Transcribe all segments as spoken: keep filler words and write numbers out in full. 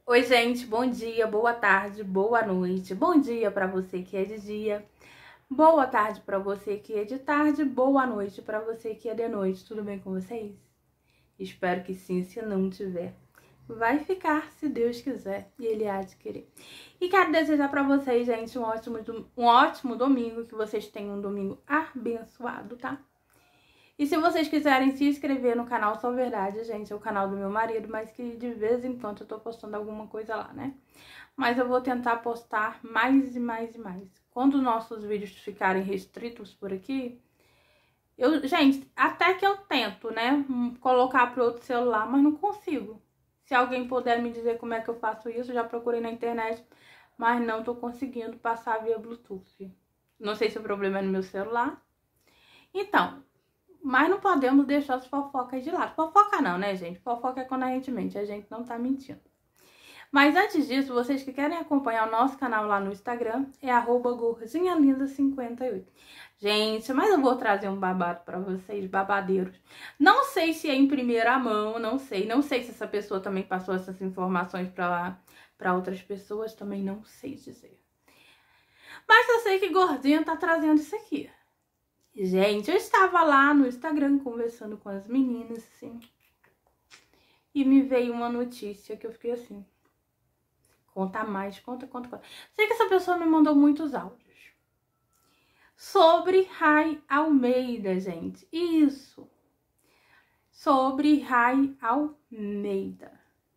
Oi, gente, bom dia, boa tarde, boa noite. Bom dia para você que é de dia. Boa tarde para você que é de tarde, boa noite para você que é de noite. Tudo bem com vocês? Espero que sim, se não tiver, vai ficar, se Deus quiser, e Ele há de querer. E quero desejar para vocês, gente, um ótimo, um ótimo domingo, que vocês tenham um domingo abençoado, tá? E se vocês quiserem se inscrever no canal Só Verdade, gente, é o canal do meu marido, mas que de vez em quando eu tô postando alguma coisa lá, né? Mas eu vou tentar postar mais e mais e mais. Quando nossos vídeos ficarem restritos por aqui, eu, gente, até que eu tento, né, colocar pro outro celular, mas não consigo. Se alguém puder me dizer como é que eu faço isso, já procurei na internet, mas não tô conseguindo passar via Bluetooth. Não sei se o problema é no meu celular. Então, mas não podemos deixar as fofocas de lado. Fofoca não, né, gente? Fofoca é quando a gente mente, a gente não tá mentindo. Mas antes disso, vocês que querem acompanhar o nosso canal lá no Instagram, é arroba gordinha linda cinquenta e oito. Gente, mas eu vou trazer um babado pra vocês, babadeiros. Não sei se é em primeira mão, não sei. Não sei se essa pessoa também passou essas informações pra, pra outras pessoas, também não sei dizer. Mas eu sei que Gordinha tá trazendo isso aqui. Gente, eu estava lá no Instagram conversando com as meninas, assim, e me veio uma notícia que eu fiquei assim, conta mais, conta, conta, conta. Sei que essa pessoa me mandou muitos áudios sobre Ray Almeida, gente, isso, sobre Ray Almeida.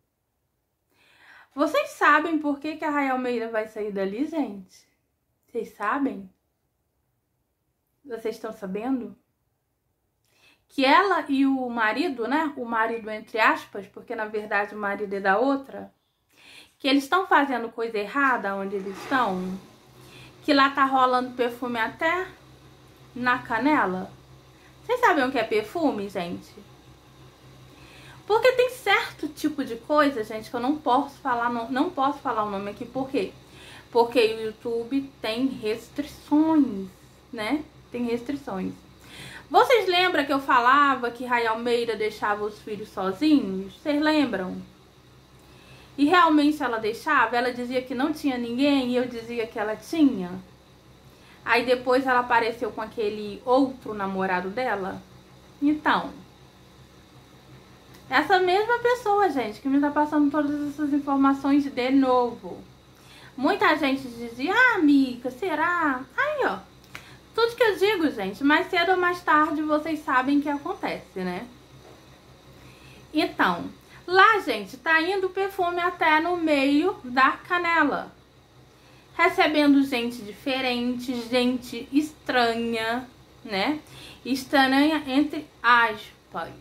Vocês sabem por que que a Ray Almeida vai sair dali, gente? Vocês sabem? Vocês estão sabendo? Que ela e o marido, né? O marido entre aspas, porque na verdade o marido é da outra. Que eles estão fazendo coisa errada onde eles estão. Que lá tá rolando perfume até na canela. Vocês sabem o que é perfume, gente? Porque tem certo tipo de coisa, gente, que eu não posso falar, não, não posso falar o nome aqui. Por quê? Porque o YouTube tem restrições, né? Tem restrições. Vocês lembram que eu falava que Ray Almeida deixava os filhos sozinhos? Vocês lembram? E realmente ela deixava? Ela dizia que não tinha ninguém e eu dizia que ela tinha? Aí depois ela apareceu com aquele outro namorado dela? Então, essa mesma pessoa, gente, que me tá passando todas essas informações de novo. Muita gente dizia, ah, amiga, será? Aí, ó. Tudo que eu digo, gente, mais cedo ou mais tarde vocês sabem que acontece, né? Então, lá, gente, tá indo o perfume até no meio da canela. Recebendo gente diferente, gente estranha, né? Estranha entre aspas.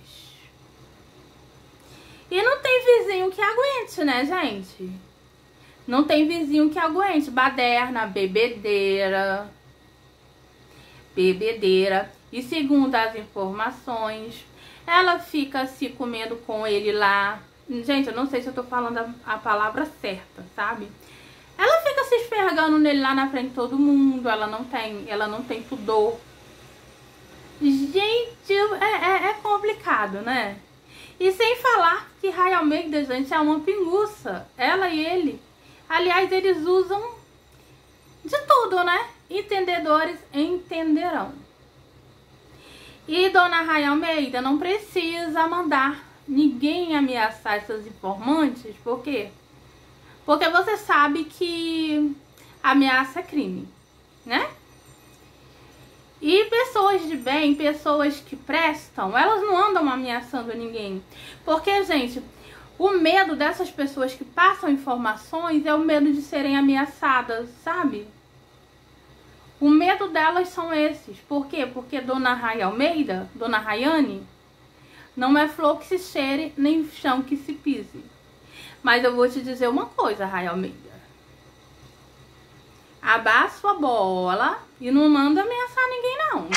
E não tem vizinho que aguente, né, gente? Não tem vizinho que aguente. Baderna, bebedeira... bebedeira, e segundo as informações, ela fica se comendo com ele lá. Gente, eu não sei se eu tô falando a, a palavra certa, sabe? Ela fica se esfregando nele lá na frente de todo mundo, ela não tem, ela não tem pudor. Gente, é, é, é complicado, né? E sem falar que Ray Almeida, gente, é uma pinguça, ela e ele. Aliás, eles usam de tudo, né? Entendedores entenderão. E Dona Ray Almeida não precisa mandar ninguém ameaçar essas informantes, por quê? Porque você sabe que ameaça é crime, né? E pessoas de bem, pessoas que prestam, elas não andam ameaçando ninguém. Porque, gente, o medo dessas pessoas que passam informações é o medo de serem ameaçadas, sabe? O medo delas são esses. Por quê? Porque Dona Ray Almeida, Dona Rayane, não é flor que se cheire, nem chão que se pise. Mas eu vou te dizer uma coisa, Ray Almeida. Abaixa sua bola e não manda ameaçar ninguém, não.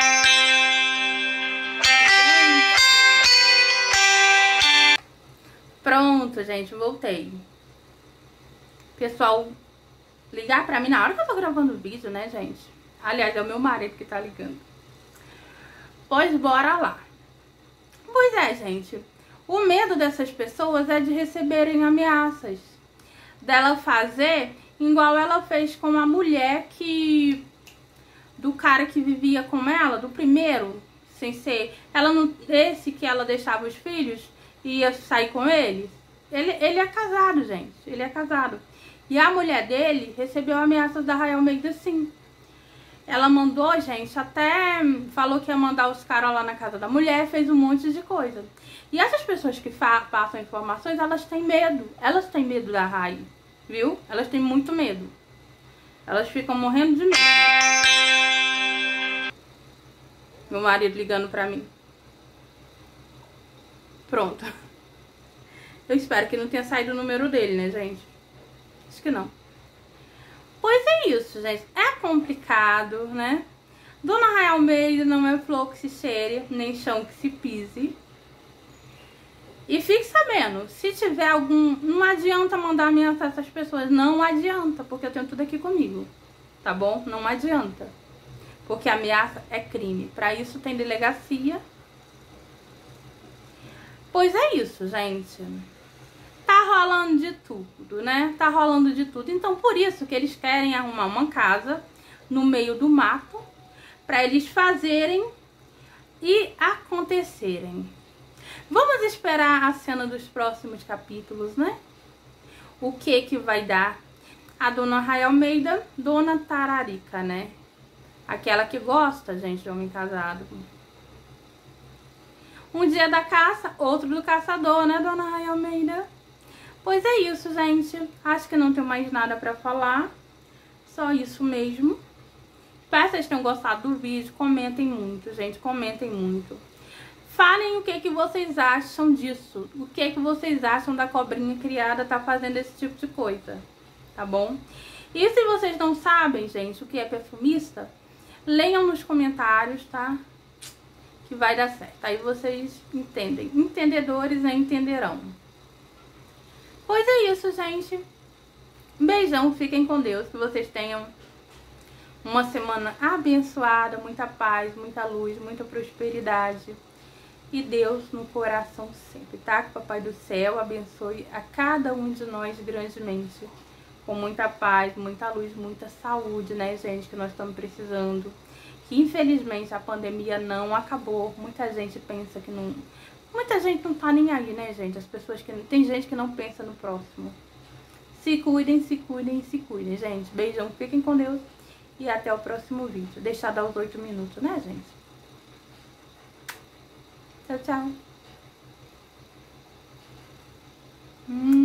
Pronto, gente, voltei. Pessoal... ligar pra mim na hora que eu tô gravando o vídeo, né, gente? Aliás, é o meu marido que tá ligando. Pois bora lá. Pois é, gente. O medo dessas pessoas é de receberem ameaças. dela fazer igual ela fez com a mulher que... do cara que vivia com ela, do primeiro, sem ser... Ela não... Esse que ela deixava os filhos e ia sair com eles. Ele, ele é casado, gente. Ele é casado. E a mulher dele recebeu ameaças da Raia Almeida, sim. Ela mandou, gente, até falou que ia mandar os caras lá na casa da mulher, fez um monte de coisa. E essas pessoas que passam informações, elas têm medo. Elas têm medo da Raia, viu? Elas têm muito medo. Elas ficam morrendo de medo. Meu marido ligando pra mim. Pronto. Eu espero que não tenha saído o número dele, né, gente? Acho que não. Pois é isso, gente. É complicado, né? Dona Raia Almeida não é flor que se cheire, nem chão que se pise. E fique sabendo, se tiver algum... Não adianta mandar ameaça pra essas pessoas. Não adianta, porque eu tenho tudo aqui comigo. Tá bom? Não adianta. Porque ameaça é crime. Pra isso tem delegacia. Pois é isso, gente. Tá rolando de tudo, né? Tá rolando de tudo. Então, por isso que eles querem arrumar uma casa no meio do mato pra eles fazerem e acontecerem. Vamos esperar a cena dos próximos capítulos, né? O que que vai dar a Dona Raia Almeida, Dona Tararica, né? Aquela que gosta, gente, de homem casado. Um dia da caça, outro do caçador, né, Dona Raia Almeida? Pois é isso, gente. Acho que não tenho mais nada pra falar. Só isso mesmo. Espero que vocês tenham gostado do vídeo. Comentem muito, gente. Comentem muito. Falem o que, que vocês acham disso. O que, que vocês acham da cobrinha criada tá fazendo esse tipo de coisa. Tá bom? E se vocês não sabem, gente, o que é perfumista, leiam nos comentários, tá? Que vai dar certo. Aí vocês entendem. Entendedores entenderão. Pois é isso, gente. Um beijão, fiquem com Deus. Que vocês tenham uma semana abençoada, muita paz, muita luz, muita prosperidade. E Deus no coração sempre, tá? Que o Papai do Céu abençoe a cada um de nós grandemente. Com muita paz, muita luz, muita saúde, né, gente? Que nós estamos precisando. Que infelizmente a pandemia não acabou. Muita gente pensa que não... Muita gente não tá nem aí, né, gente? As pessoas que... Tem gente que não pensa no próximo. Se cuidem, se cuidem, se cuidem, gente. Beijão, fiquem com Deus. E até o próximo vídeo. Deixar dar os oito minutos, né, gente? Tchau, tchau. Hum.